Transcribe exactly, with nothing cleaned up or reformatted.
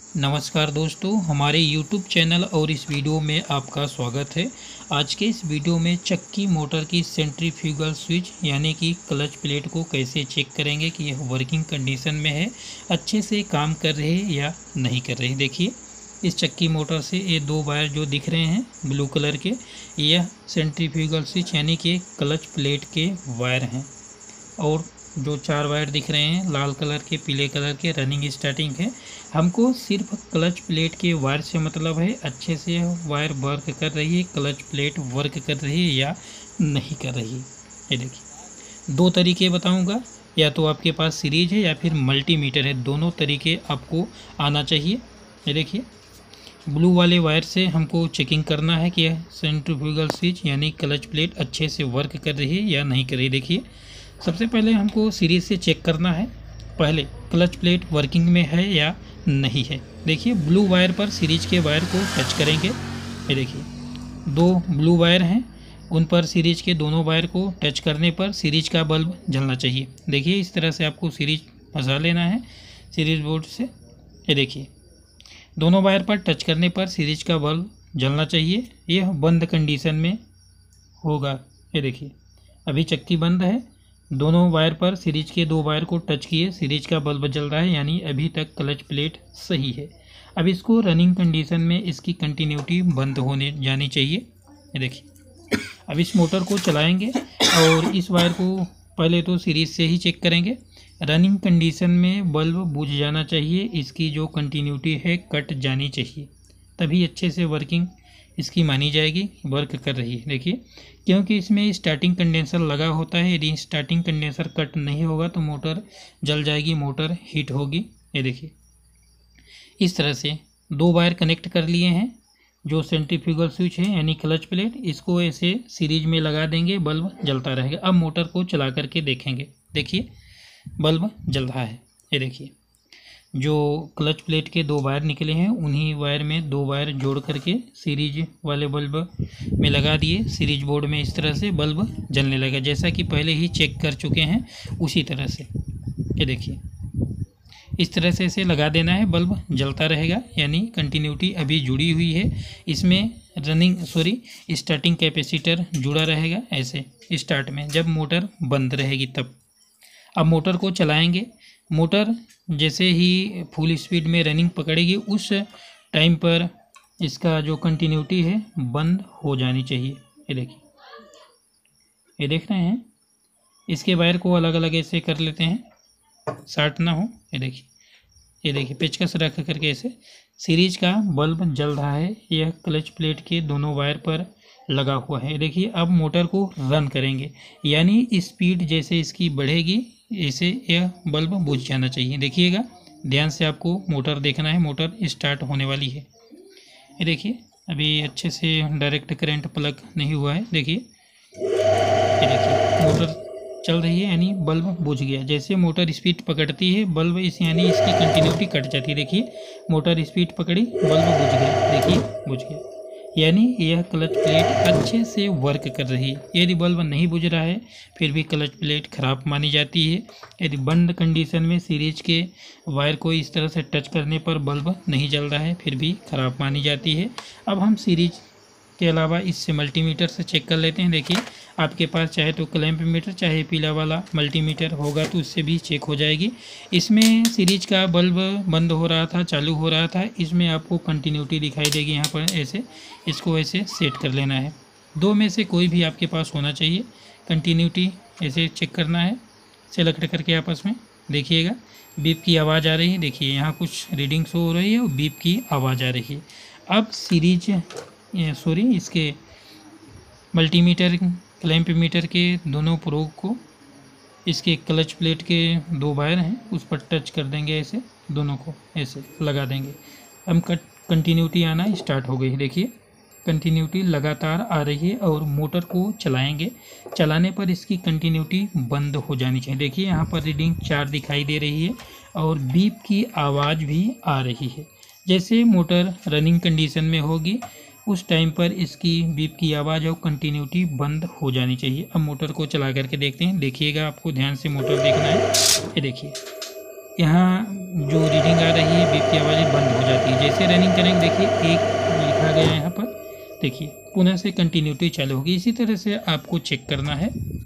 नमस्कार दोस्तों, हमारे यूट्यूब चैनल और इस वीडियो में आपका स्वागत है। आज के इस वीडियो में चक्की मोटर की सेंट्रीफ्यूगल स्विच यानी कि क्लच प्लेट को कैसे चेक करेंगे कि यह वर्किंग कंडीशन में है, अच्छे से काम कर रहे हैं या नहीं कर रहे। देखिए, इस चक्की मोटर से ये दो वायर जो दिख रहे हैं ब्लू कलर के, यह सेंट्रीफ्यूगल स्विच यानी कि क्लच प्लेट के वायर हैं। और जो चार वायर दिख रहे हैं लाल कलर के, पीले कलर के, रनिंग स्टार्टिंग है। हमको सिर्फ क्लच प्लेट के वायर से मतलब है अच्छे से वायर वर्क कर रही है, क्लच प्लेट वर्क कर रही है या नहीं कर रही है। ये देखिए, दो तरीके बताऊंगा, या तो आपके पास सीरीज है या फिर मल्टीमीटर है, दोनों तरीके आपको आना चाहिए। ये देखिए, ब्लू वाले वायर से हमको चेकिंग करना है कि सेंट्रीफ्यूगल स्विच यानी क्लच प्लेट अच्छे से वर्क कर रही है या नहीं कर रही। देखिए, सबसे पहले हमको सीरीज से चेक करना है, पहले क्लच प्लेट वर्किंग में है या नहीं है। देखिए, ब्लू वायर पर सीरीज के वायर को टच करेंगे। ये देखिए, दो ब्लू वायर हैं, उन पर सीरीज के दोनों वायर को टच करने पर सीरीज का बल्ब जलना चाहिए। देखिए, इस तरह से आपको सीरीज फंसा लेना है सीरीज बोर्ड से। ये देखिए, दोनों वायर पर टच करने पर सीरीज का बल्ब जलना चाहिए, यह बंद कंडीशन में होगा। ये देखिए, अभी चक्की बंद है, दोनों वायर पर सीरीज के दो वायर को टच किए, सीरीज का बल्ब जल रहा है, यानी अभी तक क्लच प्लेट सही है। अब इसको रनिंग कंडीशन में इसकी कंटिन्यूटी बंद होने जानी चाहिए। ये देखिए, अब इस मोटर को चलाएंगे और इस वायर को पहले तो सीरीज से ही चेक करेंगे। रनिंग कंडीशन में बल्ब बुझ जाना चाहिए, इसकी जो कंटिन्यूटी है कट जानी चाहिए, तभी अच्छे से वर्किंग इसकी मानी जाएगी, वर्क कर रही है। देखिए, क्योंकि इसमें स्टार्टिंग कंडेंसर लगा होता है, यदि स्टार्टिंग कंडेंसर कट नहीं होगा तो मोटर जल जाएगी, मोटर हीट होगी। ये देखिए, इस तरह से दो वायर कनेक्ट कर लिए हैं, जो सेंट्रीफ्यूगल स्विच है यानी क्लच प्लेट, इसको ऐसे सीरीज में लगा देंगे, बल्ब जलता रहेगा। अब मोटर को चला करके देखेंगे। देखिए, बल्ब जल रहा है। ये देखिए, जो क्लच प्लेट के दो वायर निकले हैं उन्हीं वायर में दो वायर जोड़ करके सीरीज वाले बल्ब में लगा दिए, सीरीज बोर्ड में इस तरह से बल्ब जलने लगा, जैसा कि पहले ही चेक कर चुके हैं उसी तरह से। ये देखिए, इस तरह से इसे लगा देना है, बल्ब जलता रहेगा, यानी कंटिन्यूटी अभी जुड़ी हुई है। इसमें रनिंग सॉरी स्टार्टिंग कैपेसिटर जुड़ा रहेगा ऐसे स्टार्ट में, जब मोटर बंद रहेगी तब। अब मोटर को चलाएंगे, मोटर जैसे ही फुल स्पीड में रनिंग पकड़ेगी उस टाइम पर इसका जो कंटिन्यूटी है बंद हो जानी चाहिए। ये देखिए, ये देख रहे हैं, इसके वायर को अलग अलग ऐसे कर लेते हैं, शार्ट ना हो। ये देखिए, ये देखिए पेचकस रख करके ऐसे सीरीज का बल्ब जल रहा है, यह क्लच प्लेट के दोनों वायर पर लगा हुआ है। देखिए, अब मोटर को रन करेंगे, यानी स्पीड जैसे इसकी बढ़ेगी इसे यह बल्ब बुझ जाना चाहिए। देखिएगा, ध्यान से आपको मोटर देखना है, मोटर स्टार्ट होने वाली है। ये देखिए, अभी अच्छे से डायरेक्ट करंट प्लग नहीं हुआ है। देखिए, ये देखिए मोटर चल रही है, यानी बल्ब बुझ गया। जैसे मोटर स्पीड पकड़ती है बल्ब इस यानी इसकी कंटिन्यूटी कट जाती है। देखिए, मोटर स्पीड पकड़ी, बल्ब बुझ गया। देखिए, बुझ गया, यानी यह क्लच प्लेट अच्छे से वर्क कर रही है। यदि बल्ब नहीं बुझ रहा है फिर भी क्लच प्लेट खराब मानी जाती है। यदि बंद कंडीशन में सीरीज के वायर को इस तरह से टच करने पर बल्ब नहीं जल रहा है फिर भी खराब मानी जाती है। अब हम सीरीज के अलावा इससे मल्टीमीटर से चेक कर लेते हैं। देखिए, आपके पास चाहे तो क्लैंप मीटर चाहे पीला वाला मल्टीमीटर होगा तो उससे भी चेक हो जाएगी। इसमें सीरीज का बल्ब बंद हो रहा था, चालू हो रहा था, इसमें आपको कंटिन्यूटी दिखाई देगी। यहाँ पर ऐसे इसको ऐसे सेट कर लेना है, दो में से कोई भी आपके पास होना चाहिए। कंटिन्यूटी ऐसे चेक करना है, सेलेक्ट करके आपस में देखिएगा, बीप की आवाज़ आ रही है। देखिए, यहाँ कुछ रीडिंग शो हो रही है और बीप की आवाज़ आ रही है। अब सीरीज सॉरी इसके मल्टीमीटर क्लैंप मीटर के दोनों प्रोब को इसके क्लच प्लेट के दो वायर हैं उस पर टच कर देंगे, ऐसे दोनों को ऐसे लगा देंगे। हम कट कंटिन्यूटी आना स्टार्ट हो गई। देखिए, कंटिन्यूटी लगातार आ रही है और मोटर को चलाएंगे, चलाने पर इसकी कंटिन्यूटी बंद हो जानी चाहिए। देखिए, यहाँ पर रीडिंग चार दिखाई दे रही है और बीप की आवाज़ भी आ रही है। जैसे मोटर रनिंग कंडीशन में होगी उस टाइम पर इसकी बीप की आवाज़ और कंटिन्यूटी बंद हो जानी चाहिए। अब मोटर को चला करके देखते हैं। देखिएगा, आपको ध्यान से मोटर देखना है। ये देखिए, यहाँ जो रीडिंग आ रही है बीप की आवाज़ बंद हो जाती है। जैसे रनिंग करेंगे देखिए एक लिखा गया है यहाँ पर, देखिए पुनः से कंटिन्यूटी चालू होगी। इसी तरह से आपको चेक करना है।